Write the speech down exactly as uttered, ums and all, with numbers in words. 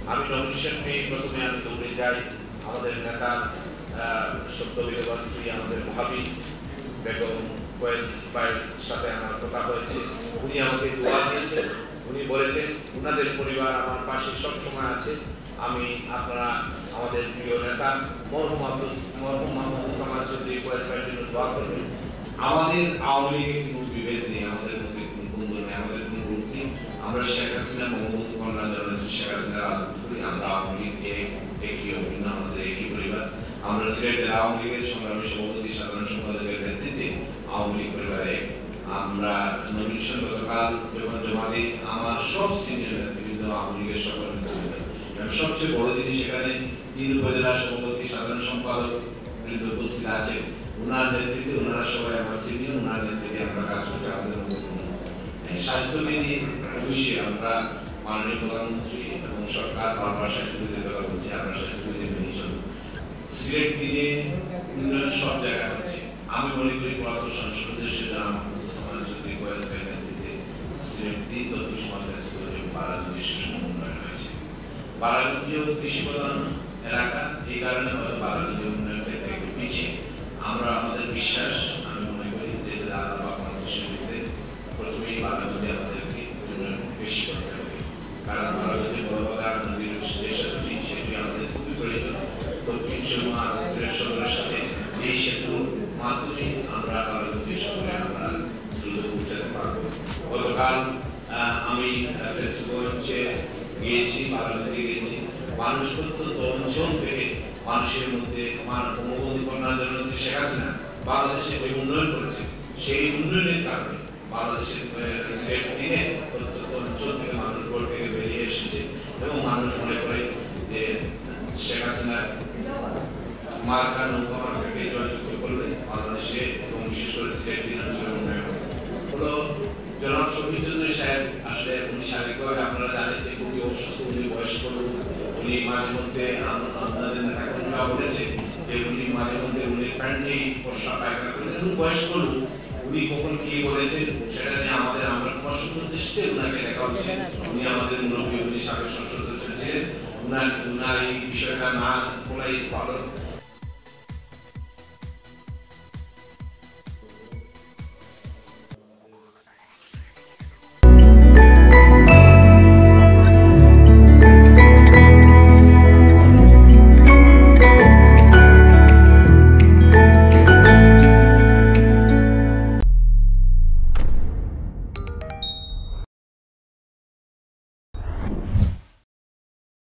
আমি নমিনেশন পেয়ে প্রথমে আমি দৌড়ে যাই আমাদের নেতা সত্য বিধবা স্ত্রী আমাদের ভাবি বেগম কয়েস ভাইয়ের সাথে আমার কথা হয়েছে। উনি আমাকে দোয়া দিয়েছেন, উনি বলেছেন উনাদের পরিবার আমার পাশে সব সময় আছে। আমি আপনারা আমাদের প্রিয় নেতা মরহুম আব্দুল মরহুম মোহাম্মদ সামাদ চৌধুরী কয়েস ভাইয়ের জন্য দোয়া করবেন। আমাদের আওয়ামী লীগের কোনো বিভেদ নেই, আমাদের মধ্যে কোনো দ্বন্দ্ব নেই, আমাদের কোনো গ্রুপ নেই। আমরা শেখ হাসিনা মোহাম্মদ কন্যা জননেত্রী শেখ হাসিনার রাজনীতি করি। আমরা আওয়ামী লীগকে একই অভিন্ন, আমাদের একই পরিবার। আমরা সিলেটের আওয়ামী লীগের সংগ্রামী সভাপতি সাধারণ সম্পাদকের নেতৃত্বে আওয়ামী লীগ পরিবারে আমরা নমিনেশন গতকাল যখন জমা দিই আমার সব সিনিয়র নেতৃবৃন্দ আওয়ামী লীগের সকল নেতৃবৃন্দ, সবচেয়ে বড় জিনিস সেখানে তিন উপজেলা সভাপতি সাধারণ সম্পাদক বৃন্দ উপস্থিত আছে। ওনার নেতৃত্বে ওনারা সবাই আমার সিনিয়র, ওনার নেতৃত্বে আমরা কাজ করছি। আমাদের স্বাস্থ্যবিধি অবশ্যই আমরা মাননীয় প্রধানমন্ত্রী এবং সরকার বারবার স্বাস্থ্যবিধির কথা বলছি, আমরা স্বাস্থ্যবিধি মেনে চলব। সিলেট দিনে উন্নয়ন সব জায়গায় হচ্ছে। আমি মনে করি পুরাতন সংসদের সেটা সমাজ যদি বয়স্কের নেতৃত্বে সিলেট দিন তথ্য সমাজ হাসপাতালে বারাগঞ্জে সুষম উন্নয়ন হয়েছে। বারাগঞ্জেও কৃষি প্রধান এলাকা, এই কারণে হয়তো বারাগঞ্জের উন্নয়ন ক্ষেত্রে একটু পিছিয়ে। আমরা আমাদের বিশ্বাস, আমি মনে করি যে আরো বাংলাদেশের ভিতরে প্রথমেই বারাগঞ্জে আমাদেরকে উন্নয়ন বেশি করতে হবে, কারণ বারাগঞ্জের বড়বাগান নদীর সেতু সেটি আমাদের খুবই প্রয়োজন। দক্ষিণ সুরমা সিলেট শহরের সাথে এই সেতুর মাধ্যমে আমরা বারাগঞ্জের শহরে আমরা দ্রুত পৌঁছাতে পারবো। গতকাল আমি ফেসবুকে গিয়েছি, বারাগঞ্জে গিয়েছি, মানুষ প্রত্যন্ত অঞ্চল থেকে মানুষের মধ্যে বঙ্গবন্ধু কন্যা জননেত্রী শেখ হাসিনা বাংলাদেশে যে উন্নয়ন করেছে, সেই উন্নয়নের কারণে বাংলাদেশের সিলেট দিনে প্রত্যন্ত অঞ্চল থেকে মানুষ ভোট থেকে বেরিয়ে এসেছে এবং মানুষ মনে করে যে শেখ হাসিনার মার্কা নৌকা মার্কাকে জয়যুক্ত করলে বাংলাদেশে এবং বিশেষ করে সিলেট দিন অঞ্চলের উন্নয়ন হলো। জনাব শফিউদ্দিন সাহেব আসলে উনি শারীরিকভাবে আপনারা জানেন যে খুবই অসুস্থ, উনি বয়স্ক লোক, উনি মাঝে মধ্যে আপনাদের নেতা কর্মীরা বলেছে যে উনি মাঝে মধ্যে উনি প্যান্টেই বর্ষা পায়খানা করেন, উনি বয়স্ক লোক, উনি কখন কি বলেছেন সেটা নিয়ে আমাদের আমরা প্রশাসন দৃষ্টিতে উনাকে দেখা হচ্ছে। উনি আমাদের মুরব্বী, উনি সাবেক সংসদ সদস্য ছিলেন, উনার উনার এই বিষয়টা না বলাই ভালো।